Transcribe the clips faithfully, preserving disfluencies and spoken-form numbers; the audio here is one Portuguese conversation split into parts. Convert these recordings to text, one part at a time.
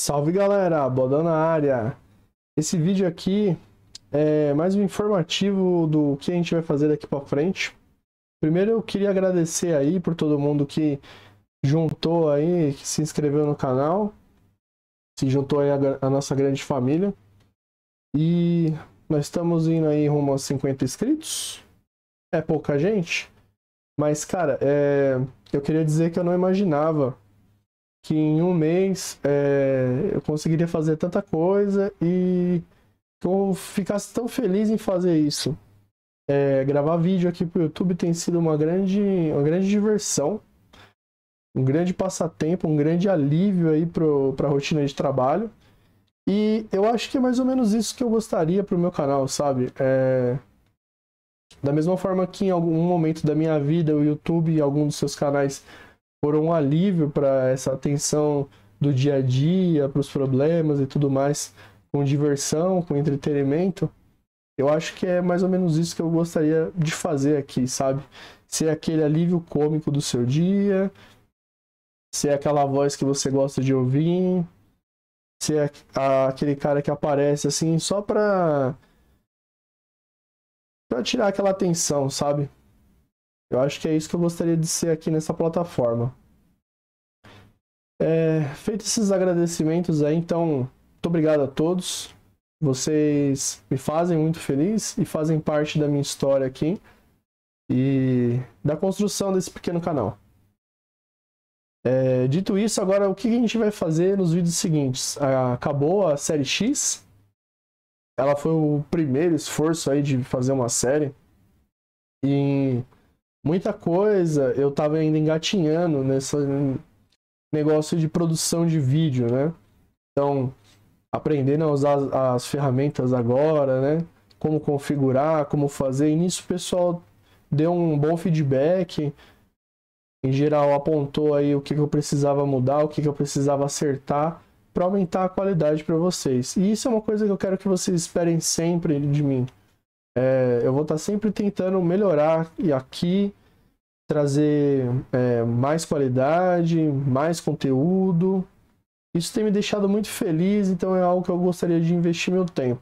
Salve galera, Bodão na área. Esse vídeo aqui é mais um informativo do que a gente vai fazer daqui para frente. Primeiro eu queria agradecer aí por todo mundo que juntou aí, que se inscreveu no canal, se juntou aí a, a nossa grande família. E nós estamos indo aí rumo aos cinquenta inscritos. É pouca gente, mas cara, é... eu queria dizer que eu não imaginava que em um mês é, eu conseguiria fazer tanta coisa e que eu ficasse tão feliz em fazer isso. É, gravar vídeo aqui pro YouTube tem sido uma grande, uma grande diversão, um grande passatempo, um grande alívio aí pro, pra rotina de trabalho. E eu acho que é mais ou menos isso que eu gostaria pro meu canal, sabe? É, da mesma forma que em algum momento da minha vida o YouTube e algum dos seus canais foram um alívio para essa atenção do dia a dia, para os problemas e tudo mais, com diversão, com entretenimento. Eu acho que é mais ou menos isso que eu gostaria de fazer aqui, sabe? Ser aquele alívio cômico do seu dia, ser aquela voz que você gosta de ouvir, ser aquele cara que aparece assim só para para tirar aquela atenção, sabe? Eu acho que é isso que eu gostaria de ser aqui nessa plataforma. É, feito esses agradecimentos aí, então, muito obrigado a todos. Vocês me fazem muito feliz e fazem parte da minha história aqui e da construção desse pequeno canal. É, dito isso, agora o que a gente vai fazer nos vídeos seguintes? Acabou a série X. Ela foi o primeiro esforço aí de fazer uma série. E muita coisa eu tava ainda engatinhando nesse negócio de produção de vídeo, né? Então, aprendendo a usar as, as ferramentas agora, né? Como configurar, como fazer. E nisso o pessoal deu um bom feedback. Em geral, apontou aí o que, que eu precisava mudar, o que, que eu precisava acertar para aumentar a qualidade para vocês. E isso é uma coisa que eu quero que vocês esperem sempre de mim. É, eu vou estar sempre tentando melhorar e aqui trazer é, mais qualidade, mais conteúdo. Isso tem me deixado muito feliz, então é algo que eu gostaria de investir meu tempo.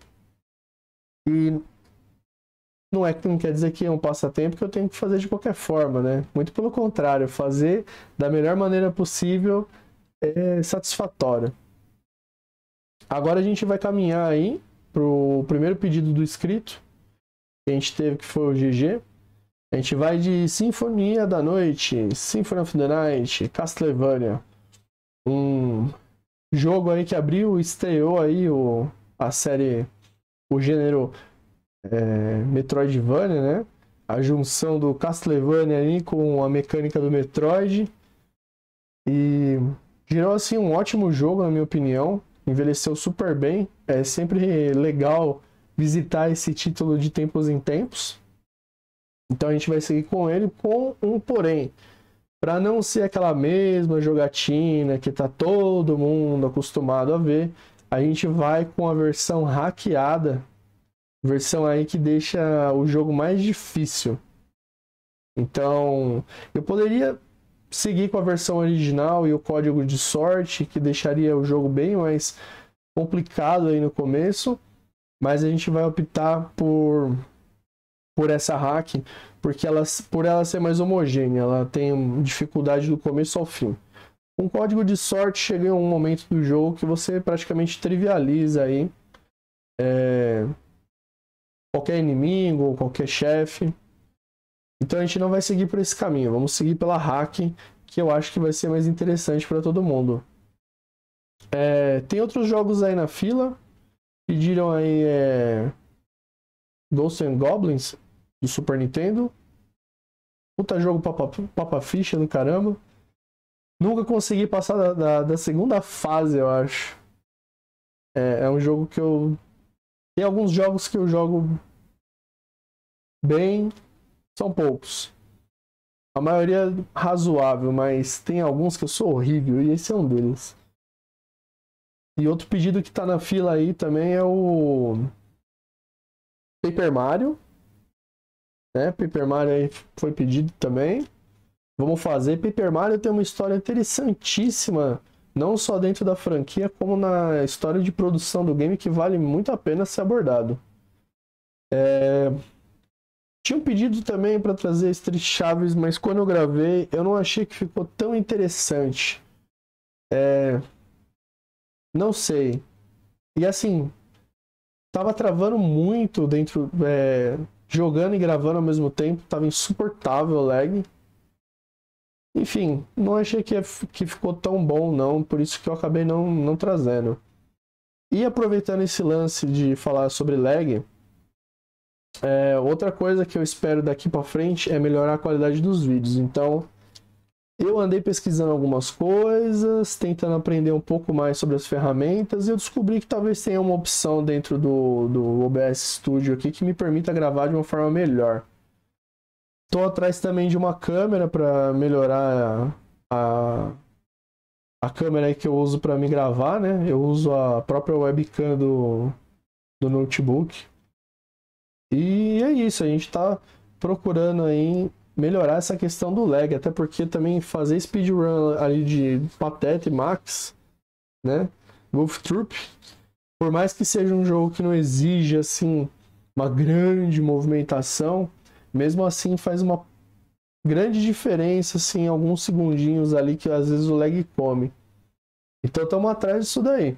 E não é que não quer dizer que é um passatempo que eu tenho que fazer de qualquer forma, né? Muito pelo contrário, fazer da melhor maneira possível é satisfatório. Agora a gente vai caminhar aí pro primeiro pedido do inscrito que a gente teve, que foi o G G. A gente vai de Sinfonia da Noite, Symphony of the Night, Castlevania. Um jogo aí que abriu, estreou aí o, a série, o gênero é, Metroidvania, né? A junção do Castlevania aí com a mecânica do Metroid. E gerou assim um ótimo jogo, na minha opinião. Envelheceu super bem. É sempre legal visitar esse título de tempos em tempos. Então a gente vai seguir com ele com um porém. Para não ser aquela mesma jogatina que tá todo mundo acostumado a ver, a gente vai com a versão hackeada. Versão aí que deixa o jogo mais difícil. Então, eu poderia seguir com a versão original e o código de sorte, que deixaria o jogo bem mais complicado aí no começo. Mas a gente vai optar por, por essa hack, porque ela, por ela ser mais homogênea, ela tem dificuldade do começo ao fim. Com código de sorte chega um momento do jogo que você praticamente trivializa aí é, qualquer inimigo, qualquer chefe. Então a gente não vai seguir por esse caminho, vamos seguir pela hack, que eu acho que vai ser mais interessante para todo mundo. É, tem outros jogos aí na fila. Pediram aí é... Ghosts and Goblins do Super Nintendo. Puta jogo papa, papa ficha do caramba. Nunca consegui passar da, da, da segunda fase, eu acho. É, é um jogo que eu... Tem alguns jogos que eu jogo bem, são poucos. A maioria razoável, mas tem alguns que eu sou horrível e esse é um deles. E outro pedido que tá na fila aí também é o Paper Mario. Né? Paper Mario aí foi pedido também. Vamos fazer. Paper Mario tem uma história interessantíssima não só dentro da franquia, como na história de produção do game, que vale muito a pena ser abordado. É... Tinha um pedido também para trazer Street Chaves, mas quando eu gravei, eu não achei que ficou tão interessante. É... Não sei. E assim, tava travando muito dentro, é... jogando e gravando ao mesmo tempo, tava insuportável o lag. Enfim, não achei que, que ficou tão bom não, por isso que eu acabei não, não trazendo. E aproveitando esse lance de falar sobre lag, é, outra coisa que eu espero daqui para frente é melhorar a qualidade dos vídeos. Então, eu andei pesquisando algumas coisas, tentando aprender um pouco mais sobre as ferramentas, e eu descobri que talvez tenha uma opção dentro do, do O B S Studio aqui que me permita gravar de uma forma melhor. Estou atrás também de uma câmera para melhorar a, a câmera aí que eu uso para me gravar, né? Eu uso a própria webcam do, do notebook. E é isso, a gente está procurando aí melhorar essa questão do lag, até porque também fazer speedrun ali de Patete Max, né? Wolf Troop, por mais que seja um jogo que não exija assim uma grande movimentação, mesmo assim faz uma grande diferença assim, alguns segundinhos ali que às vezes o lag come. Então estamos atrás disso daí.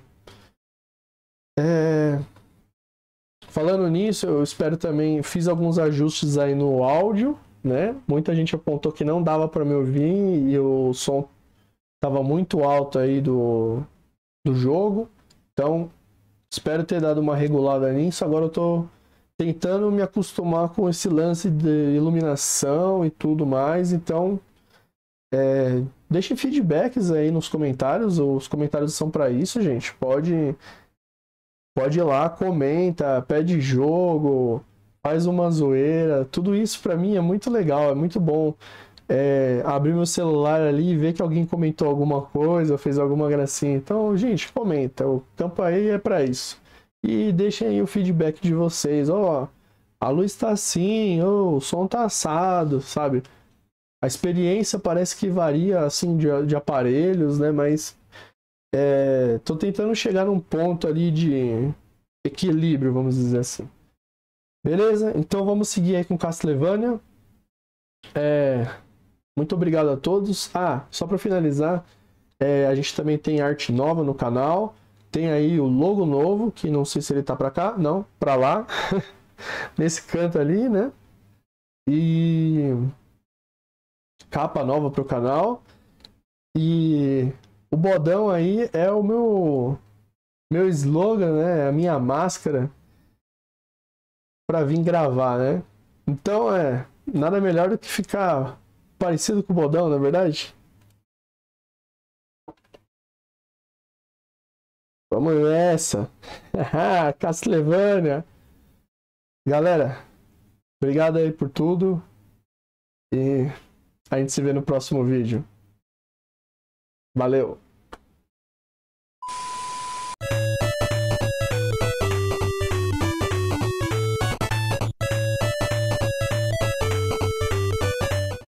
É... Falando nisso, eu espero também, fiz alguns ajustes aí no áudio, né? Muita gente apontou que não dava para me ouvir e o som estava muito alto aí do, do jogo. Então, espero ter dado uma regulada nisso. Agora eu tô tentando me acostumar com esse lance de iluminação e tudo mais. Então, é, deixem feedbacks aí nos comentários. Os comentários são para isso, gente. Pode... Pode ir lá, comenta, pede jogo, faz uma zoeira. Tudo isso pra mim é muito legal, é muito bom é, abrir meu celular ali e ver que alguém comentou alguma coisa, fez alguma gracinha. Então, gente, comenta. O campo aí é pra isso. E deixem aí o feedback de vocês. Ó, oh, a luz tá assim, oh, o som tá assado, sabe? A experiência parece que varia assim de, de aparelhos, né? Mas É, tô tentando chegar num ponto ali de equilíbrio, vamos dizer assim. Beleza? Então vamos seguir aí com Castlevania. É, muito obrigado a todos. Ah, só para finalizar, é, a gente também tem arte nova no canal. Tem aí o logo novo, que não sei se ele tá para cá, não, para lá, nesse canto ali, né? E capa nova pro canal. E o bodão aí é o meu meu slogan, né? A minha máscara para vir gravar, né? Então é nada melhor do que ficar parecido com o bodão, não é verdade? Vamos nessa! Castlevania! Galera, obrigado aí por tudo e a gente se vê no próximo vídeo. Valeu!